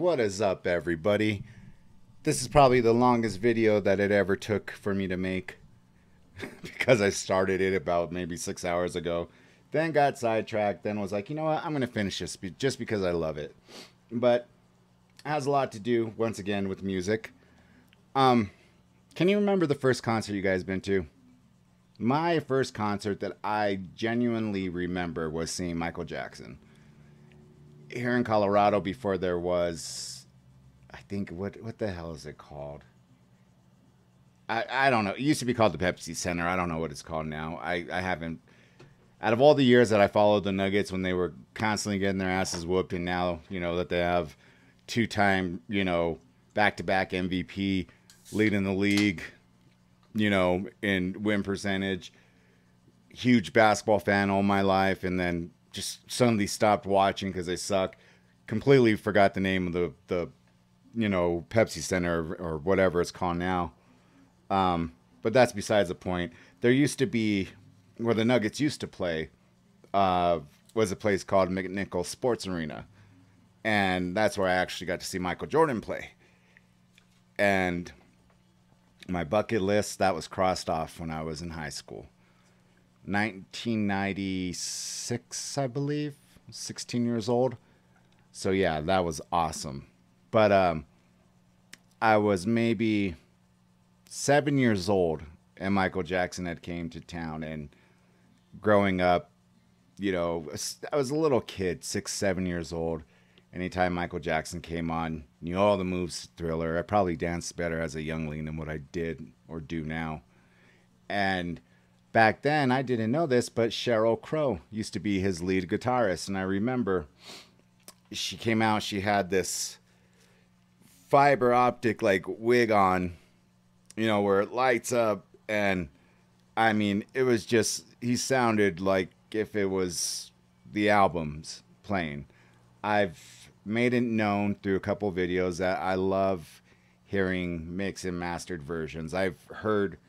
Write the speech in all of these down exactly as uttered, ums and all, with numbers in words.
What is up, everybody? This is probably the longest video that it ever took for me to make because I started it about maybe six hours ago. Then got sidetracked, then was like, you know what, I'm going to finish this just because I love it. But it has a lot to do, once again, with music. Um, can you remember the first concert you guys been to? My first concert that I genuinely remember was seeing Michael Jackson here in Colorado before there was, I think, what what the hell is it called? I, I don't know. It used to be called the Pepsi Center. I don't know what it's called now. I, I haven't, out of all the years that I followed the Nuggets when they were constantly getting their asses whooped, and now, you know, that they have two-time, you know, back-to-back M V P, leading the league, you know, in win percentage, huge basketball fan all my life, and then just suddenly stopped watching because they suck. Completely forgot the name of the, the you know, Pepsi Center or, or whatever it's called now. Um, but that's besides the point. There used to be, where the Nuggets used to play, uh, was a place called McNichols Sports Arena. And that's where I actually got to see Michael Jordan play. And my bucket list, that was crossed off when I was in high school. nineteen ninety-six, I believe. sixteen years old. So yeah, that was awesome. But um, I was maybe seven years old, and Michael Jackson had came to town. And growing up, you know, I was a little kid, six, seven years old. Anytime Michael Jackson came on, knew all the moves, Thriller. I probably danced better as a youngling than what I did or do now. And back then, I didn't know this, but Sheryl Crow used to be his lead guitarist. And I remember she came out, she had this fiber optic like wig on, you know, where it lights up. And I mean, it was just, he sounded like if it was the albums playing. I've made it known through a couple videos that I love hearing mixed and mastered versions. I've heard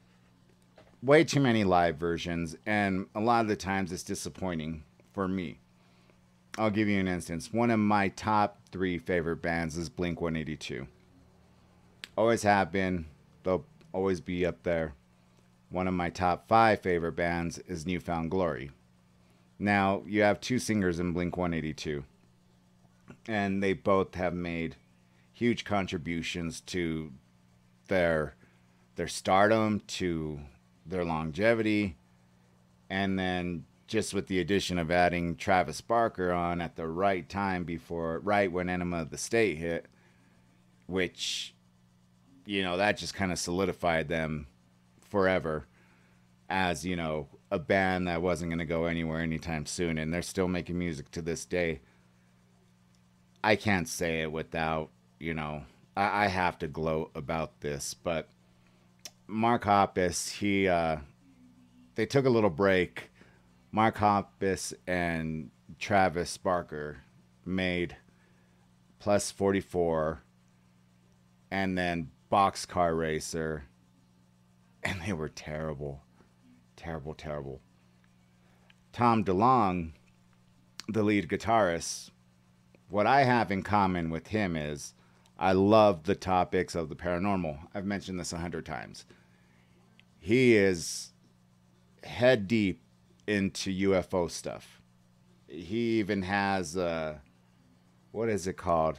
way too many live versions, and a lot of the times it's disappointing for me. I'll give you an instance. One of my top three favorite bands is Blink one eighty-two. Always have been. They'll always be up there. One of my top five favorite bands is New Found Glory. Now, you have two singers in Blink one eighty-two, and they both have made huge contributions to their their stardom, to their longevity, and then just with the addition of adding Travis Barker on at the right time before, right when Enema of the State hit, which, you know, that just kind of solidified them forever as, you know, a band that wasn't going to go anywhere anytime soon, and they're still making music to this day. I can't say it without, you know, I, I have to gloat about this, but Mark Hoppus, he, uh, they took a little break. Mark Hoppus and Travis Barker made Plus forty-four and then Boxcar Racer, and they were terrible. Terrible, terrible. Tom DeLonge, the lead guitarist, what I have in common with him is I love the topics of the paranormal. I've mentioned this a hundred times. He is head deep into U F O stuff. He even has, uh, what is it called?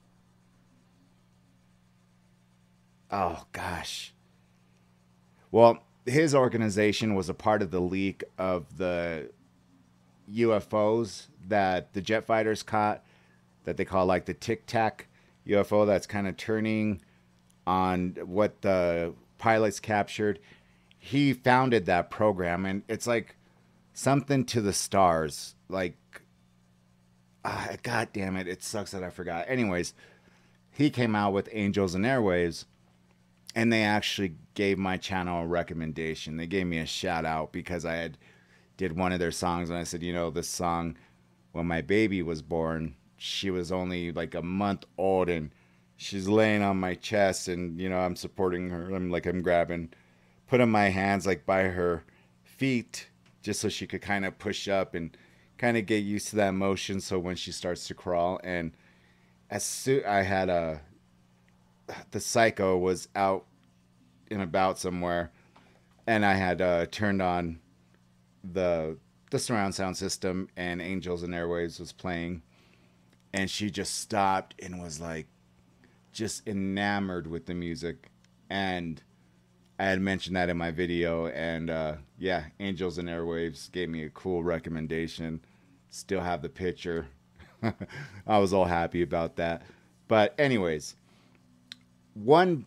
Oh, gosh. Well, his organization was a part of the leak of the U F Os that the jet fighters caught, that they call like the Tic Tac U F O that's kind of turning on what the pilots captured. He founded that program, and it's like something to the stars. Like, ah, God damn it, it sucks that I forgot. Anyways, he came out with Angels and Airwaves, and they actually gave my channel a recommendation. They gave me a shout out because I had did one of their songs, and I said, you know, this song, when my baby was born, she was only like a month old, and she's laying on my chest, and, you know, I'm supporting her. I'm like, I'm grabbing, putting my hands like by her feet just so she could kind of push up and kind of get used to that motion. So when she starts to crawl, and as soon I had a the Psycho was out and about somewhere, and I had uh, turned on the the surround sound system, and Angels and Airwaves was playing, and she just stopped and was like just enamored with the music. And I had mentioned that in my video, and uh, yeah, Angels and Airwaves gave me a cool recommendation. Still have the picture. I was all happy about that. But anyways, one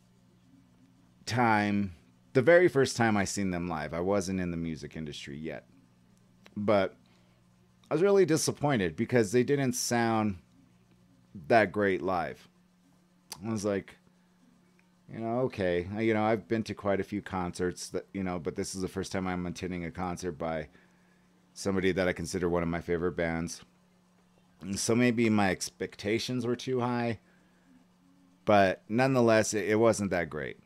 time, the very first time I seen them live, I wasn't in the music industry yet, but I was really disappointed because they didn't sound that great live. I was like, you know, okay, you know, I've been to quite a few concerts that, you know, but this is the first time I'm attending a concert by somebody that I consider one of my favorite bands. And so maybe my expectations were too high, but nonetheless, it, it wasn't that great.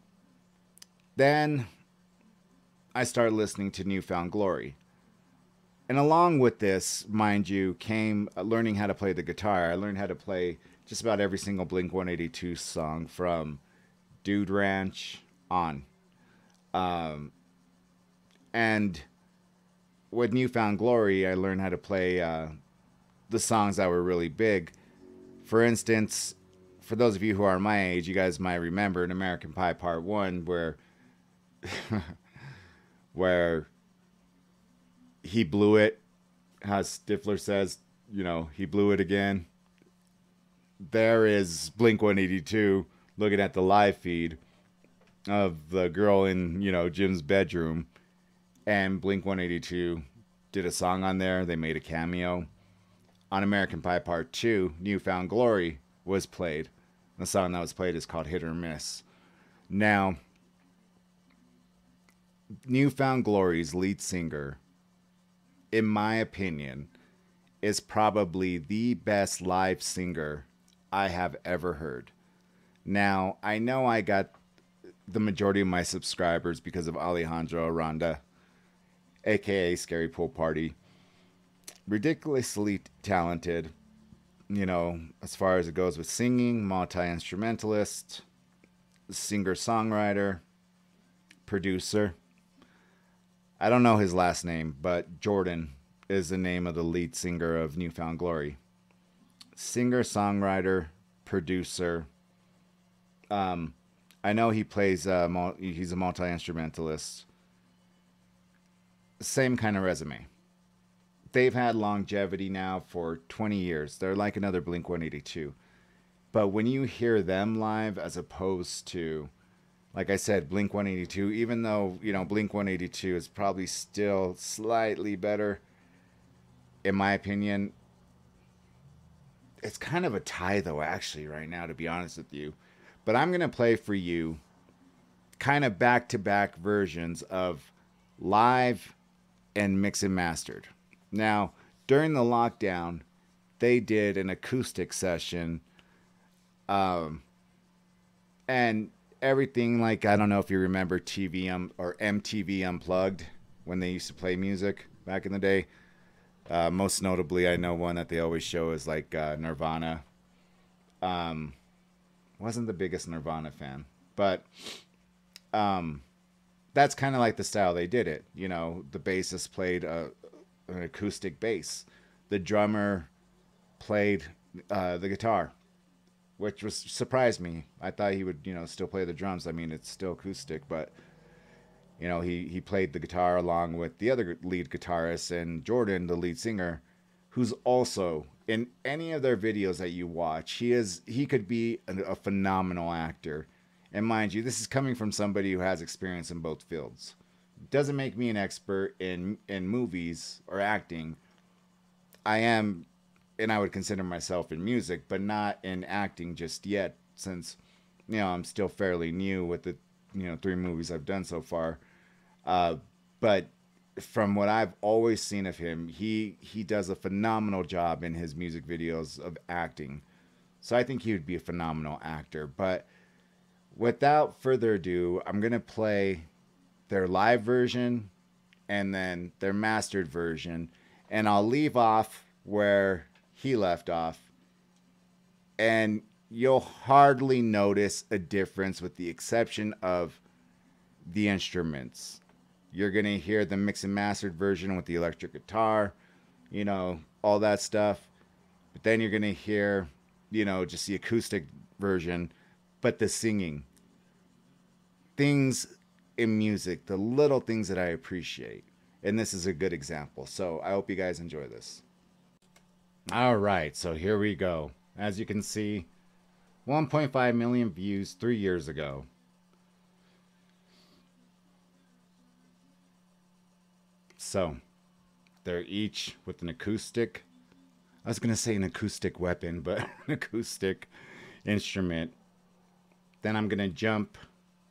Then I started listening to New Found Glory. And along with this, mind you, came learning how to play the guitar. I learned how to play just about every single Blink one eighty-two song from Dude Ranch on. Um, and with New Found Glory, I learned how to play uh, the songs that were really big. For instance, for those of you who are my age, you guys might remember in American Pie Part one where where he blew it, how Stifler says, you know, he blew it again. There is Blink one eighty-two looking at the live feed of the girl in, you know, Jim's bedroom, and Blink one eighty-two did a song on there. They made a cameo. On American Pie Part two, New Found Glory was played. The song that was played is called Hit or Miss. Now, New Found Glory's lead singer, in my opinion, is probably the best live singer I have ever heard. Now, I know I got the majority of my subscribers because of Alejandro Aranda, aka Scary Pool Party. Ridiculously talented, you know, as far as it goes with singing, multi-instrumentalist, singer-songwriter, producer. I don't know his last name, but Jordan is the name of the lead singer of New Found Glory. Singer, songwriter, producer. Um, I know he plays, uh, he's a multi-instrumentalist. Same kind of resume. They've had longevity now for twenty years. They're like another Blink one eighty-two. But when you hear them live as opposed to, like I said, Blink one eighty-two, even though, you know, Blink one eighty-two is probably still slightly better, in my opinion, it's kind of a tie, though, actually, right now, to be honest with you. But I'm going to play for you kind of back-to-back versions of live and mix and mastered. Now, during the lockdown, they did an acoustic session, um, and everything, like, I don't know if you remember T V um, or M T V Unplugged when they used to play music back in the day. Uh, most notably, I know one that they always show is like uh, Nirvana. Um, wasn't the biggest Nirvana fan, but um, that's kind of like the style they did it. You know, the bassist played a, an acoustic bass. The drummer played uh, the guitar, which was surprised me. I thought he would, you know, still play the drums. I mean, it's still acoustic, but you know, he he played the guitar along with the other lead guitarist and Jordan, the lead singer, who's also in any of their videos that you watch. He is he could be a, a phenomenal actor. And mind you, this is coming from somebody who has experience in both fields. Doesn't make me an expert in in movies or acting. I am, and I would consider myself in music, but not in acting just yet, since, you know, I'm still fairly new with the, you know, three movies I've done so far. Uh, but from what I've always seen of him, he he does a phenomenal job in his music videos of acting. So I think he would be a phenomenal actor. But without further ado, I'm going to play their live version and then their mastered version. And I'll leave off where he left off and you'll hardly notice a difference with the exception of the instruments. You're going to hear the mix and mastered version with the electric guitar, you know, all that stuff. But then you're going to hear, you know, just the acoustic version, but the singing. Things in music, the little things that I appreciate. And this is a good example. So I hope you guys enjoy this. All right, so here we go. As you can see, one point five million views three years ago. So, they're each with an acoustic, I was going to say an acoustic weapon, but an acoustic instrument. Then I'm going to jump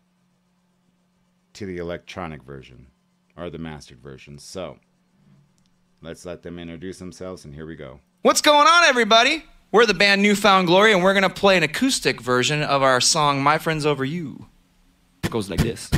to the electronic version, or the mastered version. So, let's let them introduce themselves, and here we go. What's going on, everybody? We're the band New Found Glory, and we're going to play an acoustic version of our song, My Friends Over You. It goes like this.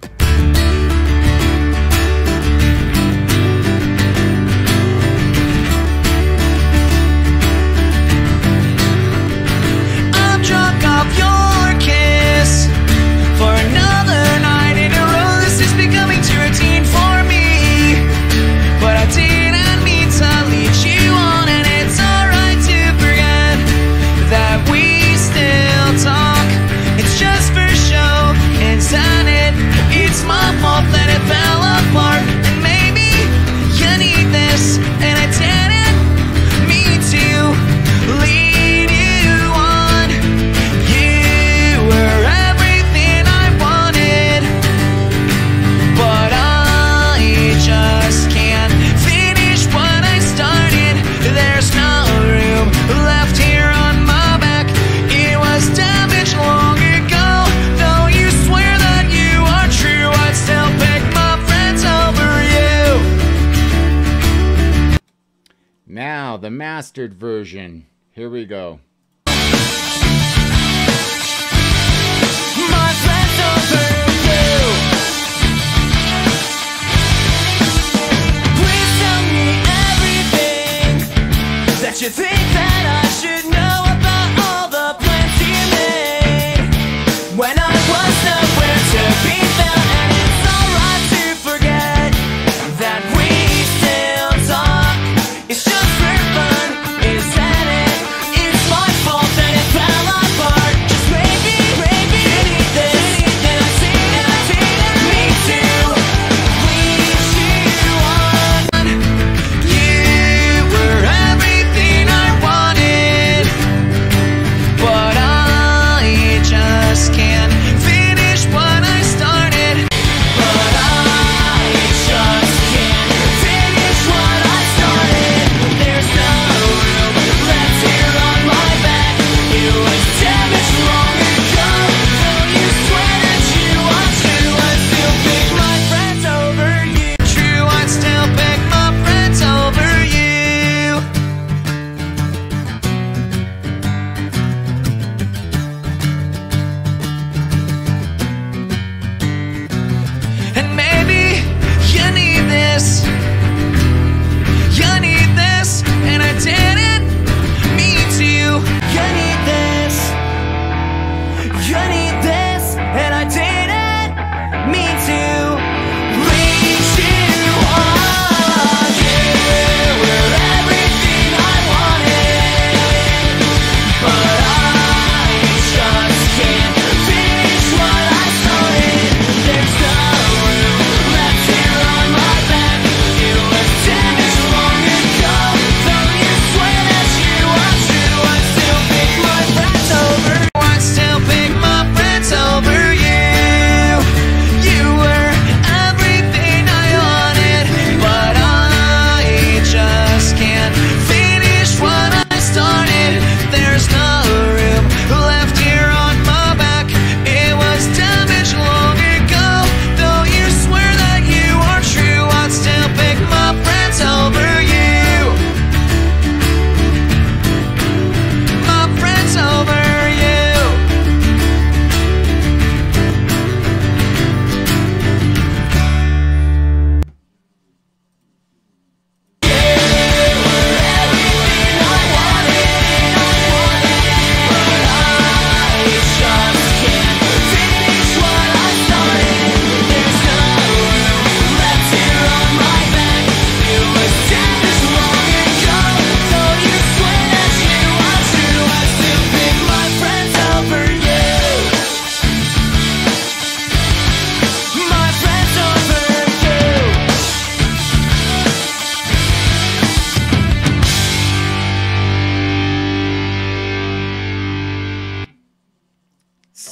I'm drunk off your kiss for another night in a row. This is becoming too routine for me, but I didn't mean to lead you on, and it's alright to forget that we still talk. It's just for show, isn't it? It's my fault that it fell apart, and maybe you need this, and I didn't mean to lead you on. You were everything I wanted, but I just can't finish what I started. There's no room left here on my back. It was damaged long ago. Though you swear that you are true, I'd still pick my friends over you. Now, the mastered version. Here we go. My friends over you. Please tell me everything that you think that I should know about all the plans you made when I was nowhere to be found. And it's alright to forget that we still talk. It's just for fun, isn't it? It's my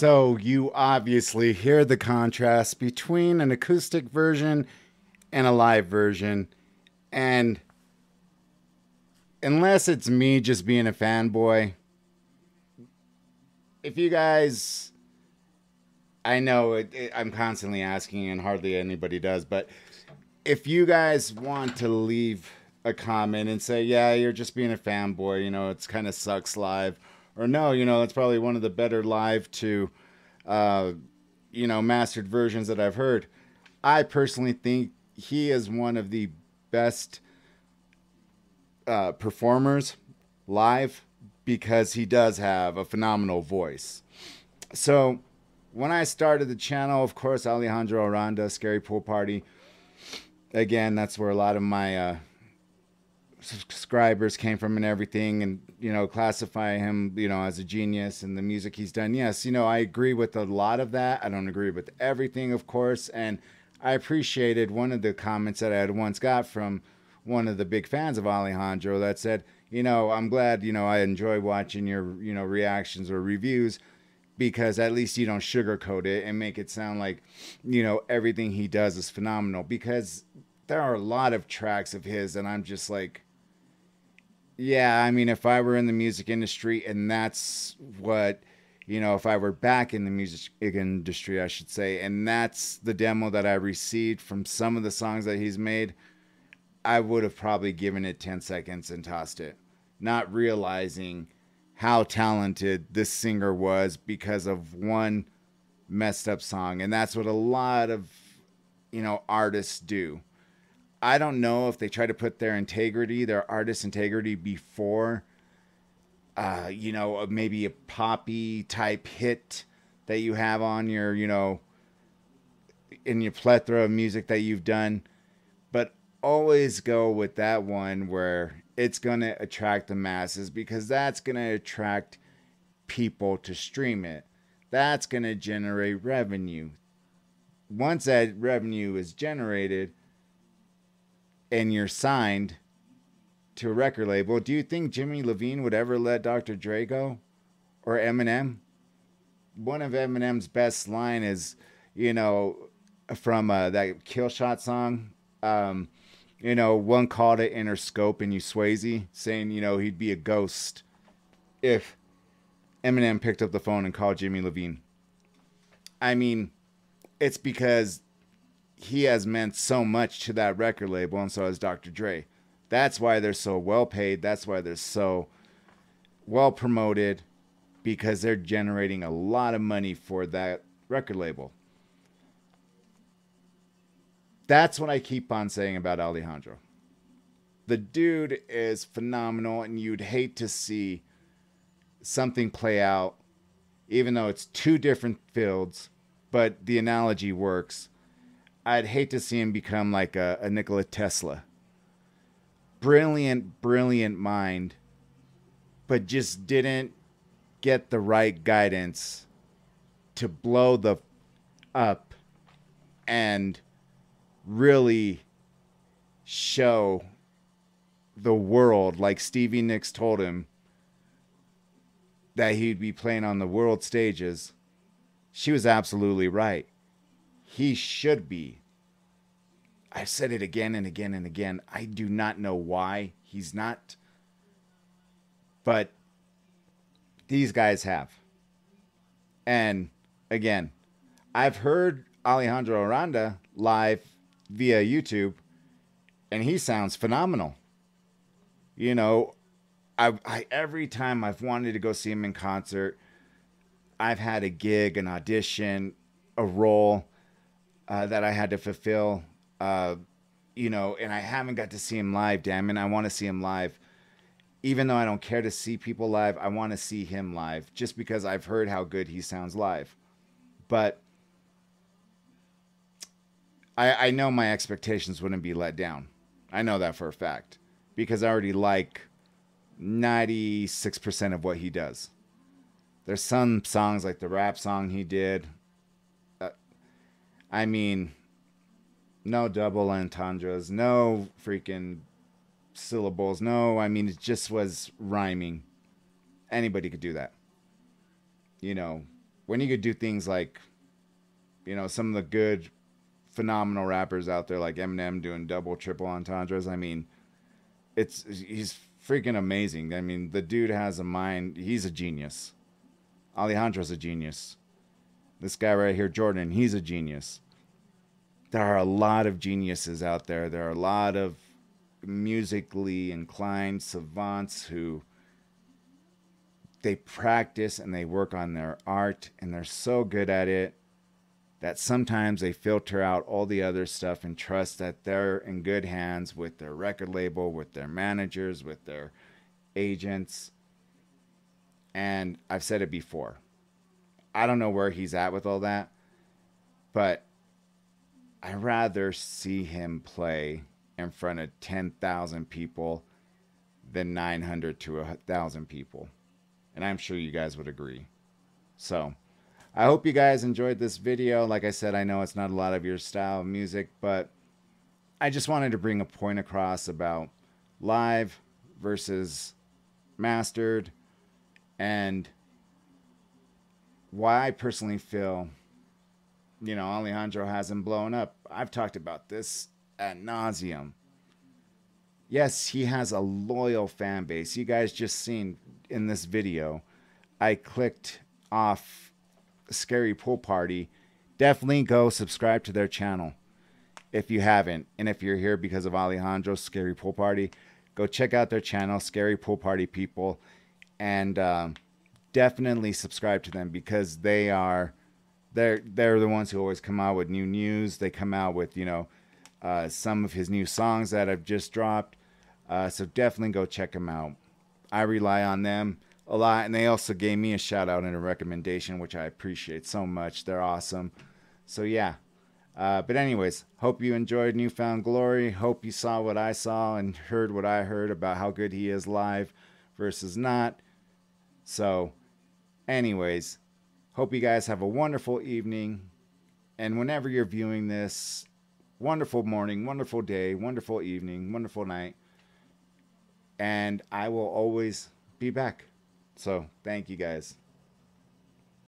So you obviously hear the contrast between an acoustic version and a live version. And unless it's me just being a fanboy, if you guys, I know it, it, I'm constantly asking and hardly anybody does, but if you guys want to leave a comment and say, yeah, you're just being a fanboy, you know, it's kind of sucks live, or no, you know, it's probably one of the better live to, uh, you know, mastered versions that I've heard. I personally think he is one of the best uh, performers live because he does have a phenomenal voice. So when I started the channel, of course, Alejandro Aranda, Scary Pool Party, again, that's where a lot of my uh, subscribers came from and everything, and, you know, classify him, you know, as a genius and the music he's done. Yes, you know, I agree with a lot of that. I don't agree with everything, of course, and I appreciated one of the comments that I had once got from one of the big fans of Alejandro that said, you know, I'm glad, you know, I enjoy watching your, you know, reactions or reviews because at least you don't sugarcoat it and make it sound like, you know, everything he does is phenomenal, because there are a lot of tracks of his and I'm just like, yeah, I mean, if I were in the music industry and that's what, you know, if I were back in the music industry, I should say, and that's the demo that I received from some of the songs that he's made, I would have probably given it ten seconds and tossed it, not realizing how talented this singer was because of one messed up song. And that's what a lot of, you know, artists do. I don't know if they try to put their integrity, their artist integrity before, uh, you know, maybe a poppy type hit that you have on your, you know, in your plethora of music that you've done. But always go with that one where it's going to attract the masses, because that's going to attract people to stream it. That's going to generate revenue. Once that revenue is generated and you're signed to a record label, do you think Jimmy Levine would ever let Doctor Dre go? Or Eminem? One of Eminem's best line is, you know, from uh, that Kill Shot song, um, you know, one call to enter scope in you Swayze, saying, you know, he'd be a ghost if Eminem picked up the phone and called Jimmy Levine. I mean, it's because he has meant so much to that record label, and so has Doctor Dre. That's why they're so well paid. That's why they're so well promoted, because they're generating a lot of money for that record label. That's what I keep on saying about Alejandro. The dude is phenomenal, and you'd hate to see something play out, even though it's two different fields, but the analogy works. I'd hate to see him become like a, a Nikola Tesla. Brilliant, brilliant mind, but just didn't get the right guidance to blow the up and really show the world, like Stevie Nicks told him that he'd be playing on the world stages. She was absolutely right. He should be. I've said it again and again and again. I do not know why he's not, but these guys have. And again, I've heard Alejandro Aranda live via YouTube, and he sounds phenomenal. You know, I, I every time I've wanted to go see him in concert, I've had a gig, an audition, a role uh, that I had to fulfill, uh, you know, and I haven't got to see him live, damn it. I want to see him live. Even though I don't care to see people live, I want to see him live just because I've heard how good he sounds live. But I, I know my expectations wouldn't be let down. I know that for a fact, because I already like ninety-six percent of what he does. There's some songs like the rap song he did. Uh, I mean, no double entendres, no freaking syllables. No, I mean, it just was rhyming. Anybody could do that. You know, when you could do things like, you know, some of the good, phenomenal rappers out there like Eminem doing double, triple entendres. I mean, it's he's freaking amazing. I mean, the dude has a mind. He's a genius. Alejandro's a genius. This guy right here, Jordan, he's a genius. There are a lot of geniuses out there. There are a lot of musically inclined savants who they practice and they work on their art, and they're so good at it that sometimes they filter out all the other stuff and trust that they're in good hands with their record label, with their managers, with their agents. And I've said it before. I don't know where he's at with all that, but I'd rather see him play in front of ten thousand people than nine hundred to one thousand people. And I'm sure you guys would agree. So I hope you guys enjoyed this video. Like I said, I know it's not a lot of your style of music, but I just wanted to bring a point across about live versus mastered, and why I personally feel, you know, Alejandro hasn't blown up. I've talked about this ad nauseum. Yes, he has a loyal fan base. You guys just seen in this video, I clicked off Scary Pool Party. Definitely go subscribe to their channel if you haven't. And if you're here because of Alejandro's Scary Pool Party, go check out their channel, Scary Pool Party people, and um, definitely subscribe to them, because they are they're they're the ones who always come out with new news. They come out with, you know, uh, some of his new songs that have just dropped. Uh, so definitely go check them out. I rely on them a lot, and they also gave me a shout out and a recommendation, which I appreciate so much. They're awesome. So yeah. Uh, but anyways, hope you enjoyed New Found Glory. Hope you saw what I saw and heard what I heard about how good he is live versus not. So anyways, hope you guys have a wonderful evening. And whenever you're viewing this, wonderful morning, wonderful day, wonderful evening, wonderful night. And I will always be back. So thank you guys.